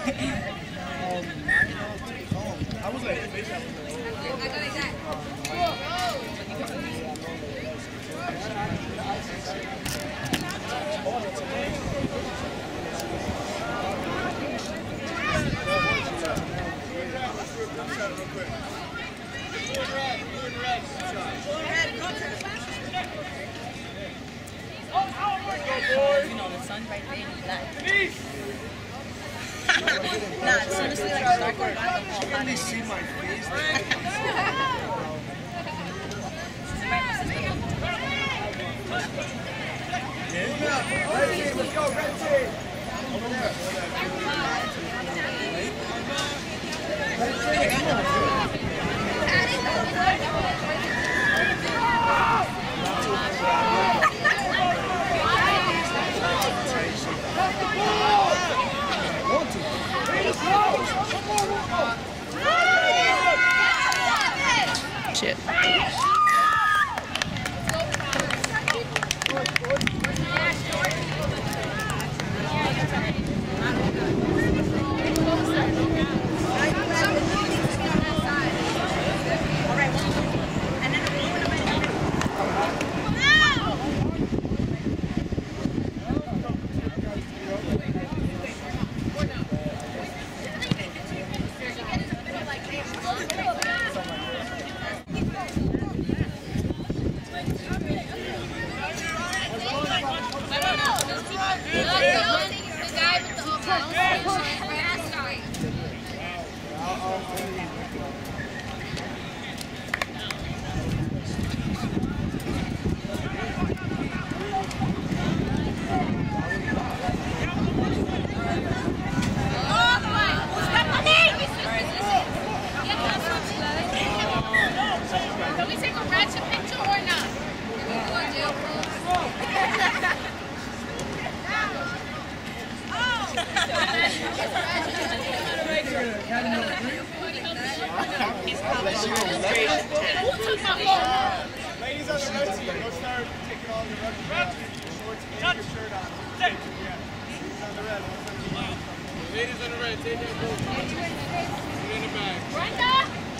I was like, You know, the sun's right there and you black. Nah, seriously, like, start going back and forth. can they see my face? Red team, let's go, red team! Over there. Red Shit. Ladies on the red team, go start taking all your rugby shorts and your shirt on. Yeah. Ladies on the red, take that boat. Put it in the bag. Brenda!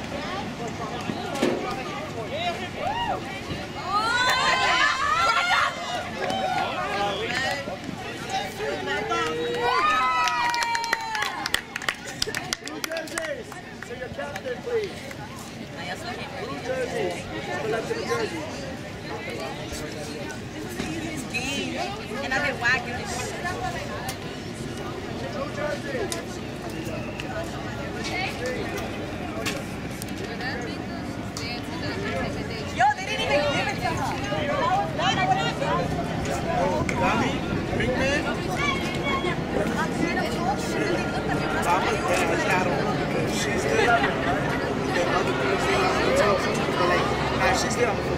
Blue jerseys, to your captain, please. Blue jerseys, select the jerseys. And I get whacked in this shit. Blue jerseys. Yo, they didn't even give it to her. Big man? She's still up. The other girls still on the top. But like, nah, she's still on the foot.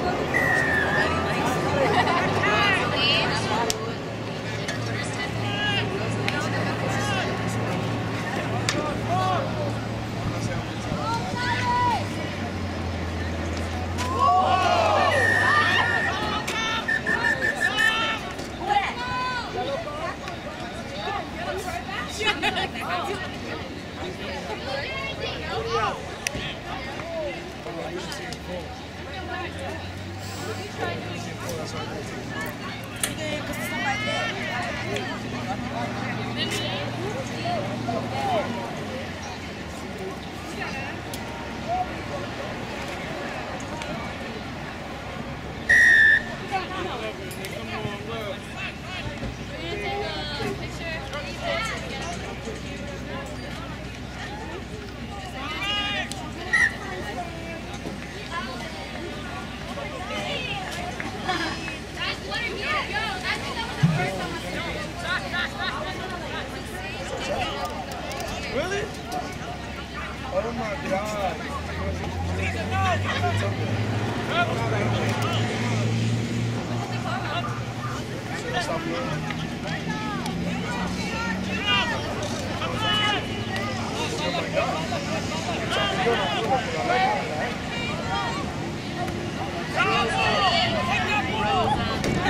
Really? Oh my God.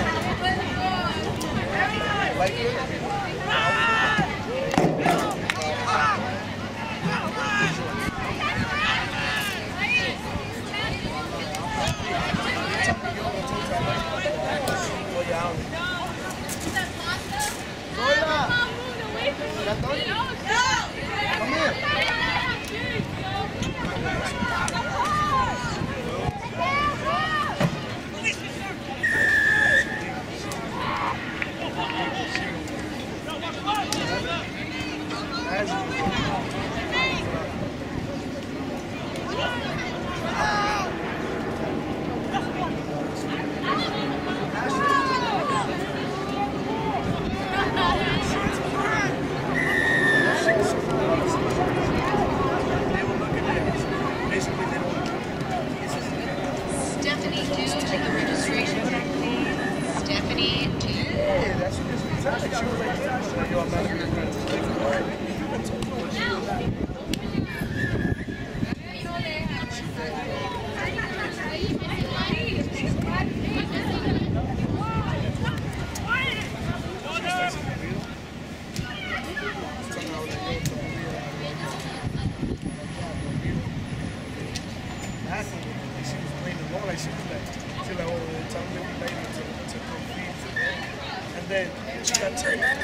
Like it?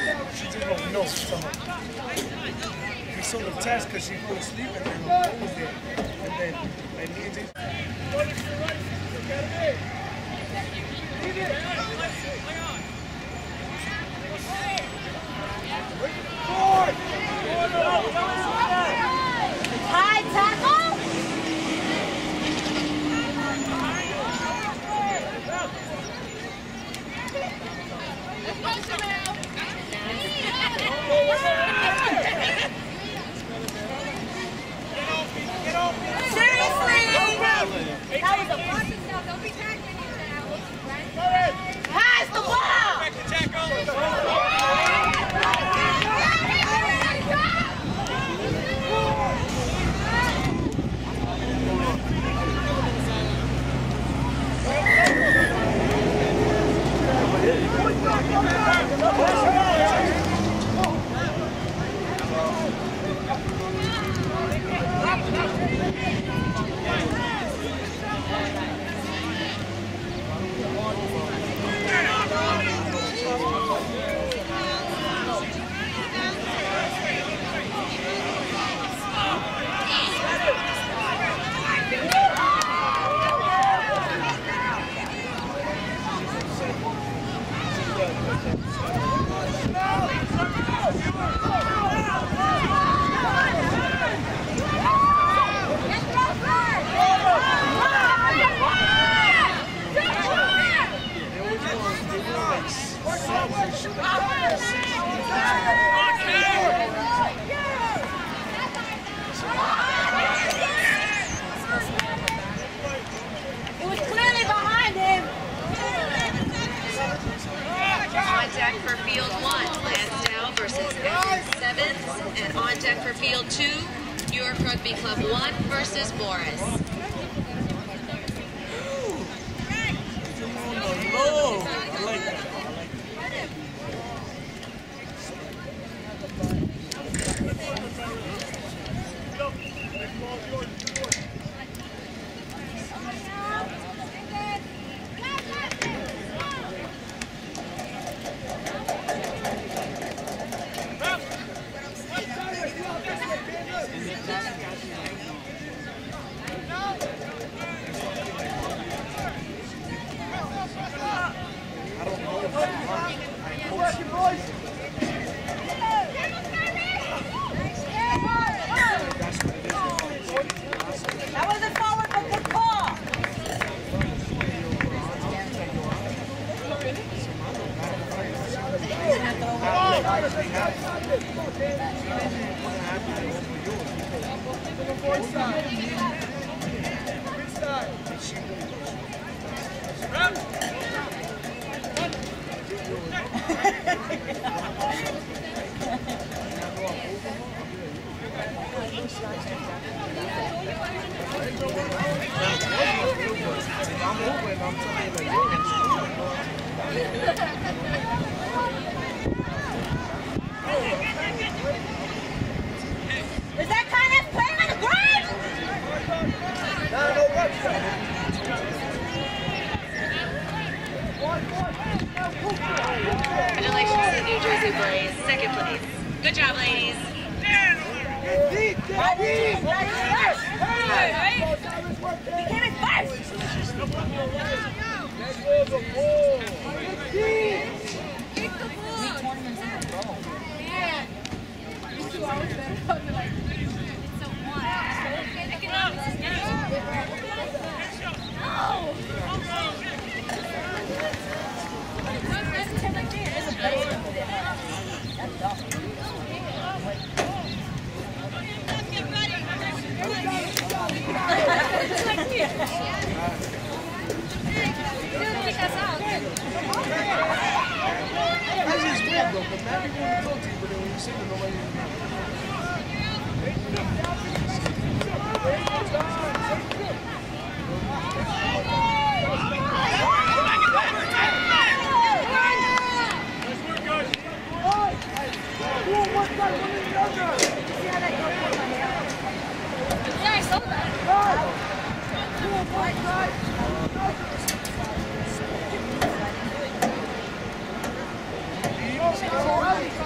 She just don't know. So we saw the test because she fell asleep and then her phone was there. And then me and Jason. High tackle. Seriously? That was a bunch of stuff. Don't be tackling you now. Pass the ball. It was clearly behind him. On deck for field 1, Lansdowne versus Edmund Sevens, and on deck for field 2, New York Rugby Club 1 versus Morris. That wasn't forward, but good call. Is that kind of playing on the ground? Congratulations to the New Jersey Blaze, second place. Good job, ladies. He came in first. Right.